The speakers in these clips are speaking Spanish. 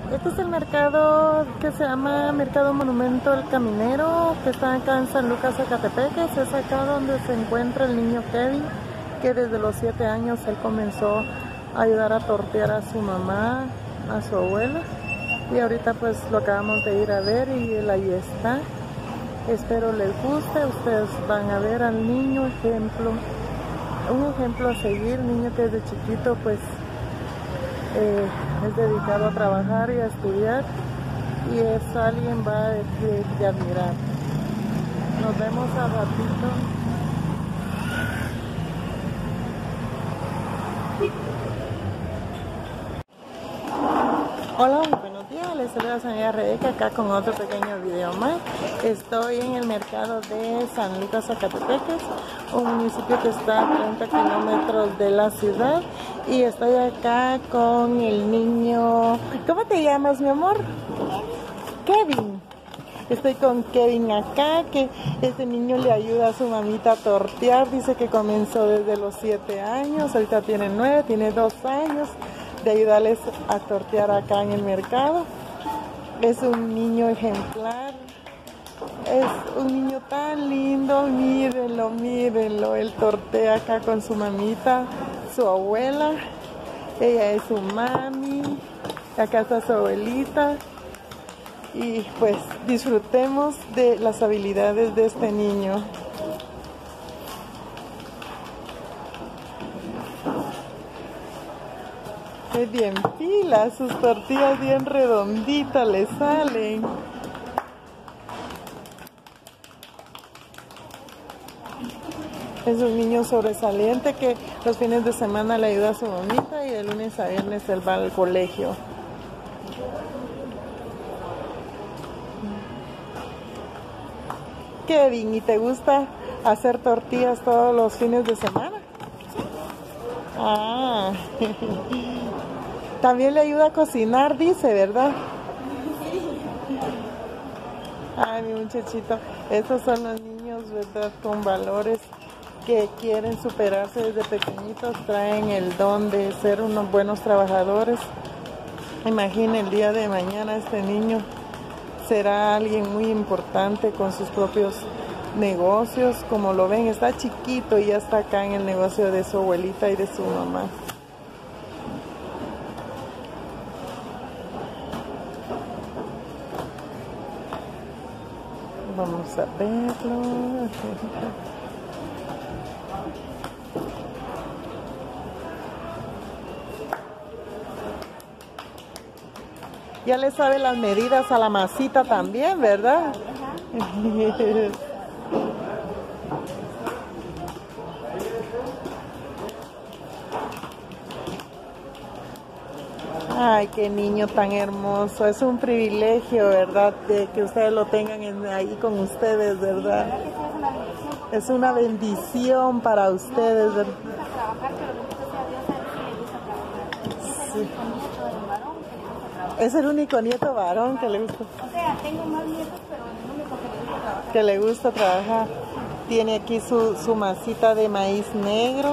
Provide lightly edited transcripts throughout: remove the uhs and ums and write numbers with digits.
Este es el mercado que se llama Mercado Monumento El Caminero, que está acá en San Lucas, Zacatepeques. Es acá donde se encuentra el niño Kevin, que desde los 7 años él comenzó a ayudar a tortear a su mamá, a su abuela. Y ahorita pues lo acabamos de ir a ver y él ahí está. Espero les guste. Ustedes van a ver al niño ejemplo, un ejemplo a seguir, niño que desde chiquito pues es dedicado a trabajar y a estudiar, y es alguien va de admirar. Nos vemos a ratito. Hola, muy buenos días, les saluda a señora Rebeca acá con otro pequeño video más. Estoy en el mercado de San Lucas, Zacatepeques, un municipio que está a 30 kilómetros de la ciudad, y estoy acá con el niño. ¿Cómo te llamas, mi amor? Kevin. Estoy con Kevin acá, que este niño le ayuda a su mamita a tortear. Dice que comenzó desde los 7 años, ahorita tiene 9, tiene 2 años de ayudarles a tortear acá en el mercado. Es un niño ejemplar, es un niño tan lindo, mírenlo, mírenlo. Él tortea acá con su mamita, su abuela, ella es su mami, acá está su abuelita, y pues disfrutemos de las habilidades de este niño. Es bien pila, sus tortillas bien redonditas le salen. Es un niño sobresaliente que los fines de semana le ayuda a su mamita y de lunes a viernes él va al colegio. Kevin, ¿y te gusta hacer tortillas todos los fines de semana? Ah, también le ayuda a cocinar, dice, ¿verdad? Ay, mi muchachito, estos son los niños, ¿verdad? Con valores, que quieren superarse desde pequeñitos, traen el don de ser unos buenos trabajadores. Imagina el día de mañana este niño será alguien muy importante con sus propios negocios. Como lo ven, está chiquito y ya está acá en el negocio de su abuelita y de su mamá. Vamos a verlo. Ya le sabe las medidas a la masita también, ¿verdad? Ay, qué niño tan hermoso. Es un privilegio, ¿verdad? De que ustedes lo tengan ahí con ustedes, ¿verdad? Es una bendición para ustedes, ¿verdad? Sí. Es el único nieto varón que le gusta. O sea, tengo más nietos, pero el único que le gusta trabajar. Que le gusta trabajar. Tiene aquí su masita de maíz negro.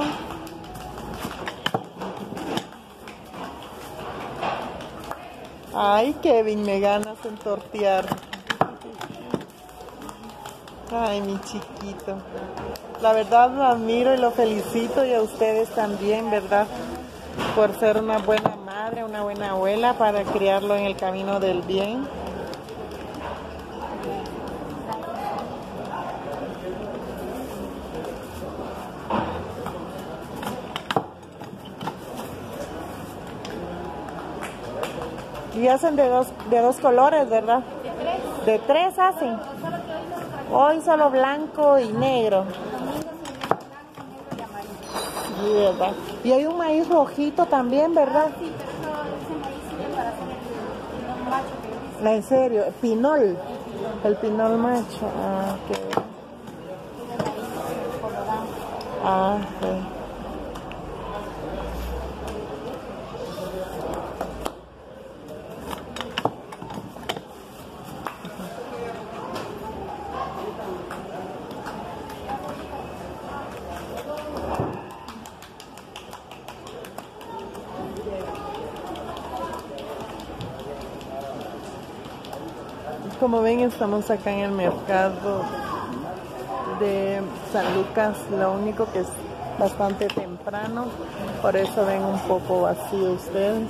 Ay, Kevin, me ganas en tortear. Ay, mi chiquito. La verdad lo admiro y lo felicito, y a ustedes también, ¿verdad? Por ser una buena madre, una buena abuela, para criarlo en el camino del bien. Y hacen de dos colores, ¿verdad? De 3 hacen. Hoy solo blanco y negro. Sí, ¿verdad? Y hay un maíz rojito también, ¿verdad? Sí, pero ese maíz sirve para hacer el pinol macho que yo hice. En serio, pinol. El pinol macho. Ah, ok. Ah, ok. Como ven, estamos acá en el mercado de San Lucas, lo único que es bastante temprano, por eso ven un poco vacío ustedes.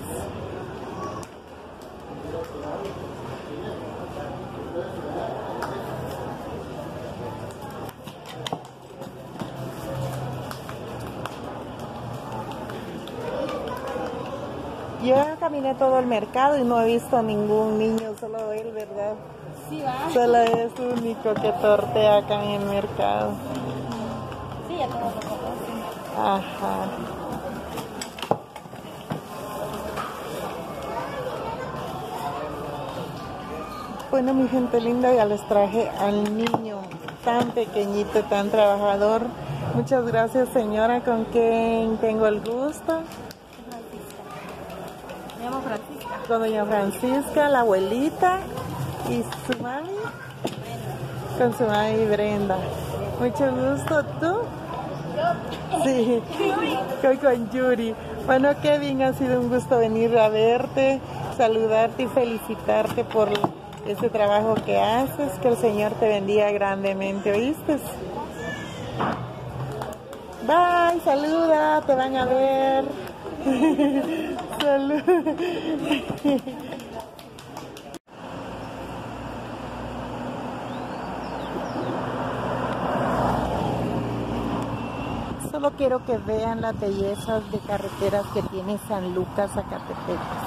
Yo caminé todo el mercado y no he visto ningún niño, solo él, ¿verdad? Sí, va. Solo es único que tortea acá en el mercado. Sí, ya todos lo conocen. Ajá. Bueno, mi gente linda, ya les traje al niño tan pequeñito, tan trabajador. Muchas gracias, señora, con quien tengo el gusto. Me llamo Francisca. Con doña Francisca, la abuelita, y su mami. Con su mami Brenda. Mucho gusto, ¿tú? Sí, estoy con Yuri. Bueno, Kevin, ha sido un gusto venir a verte, saludarte y felicitarte por ese trabajo que haces. Que el Señor te bendiga grandemente, ¿oíste? Bye, saluda, te van a ver. Salud. Solo quiero que vean las bellezas de carreteras que tiene San Lucas, Zacatepec.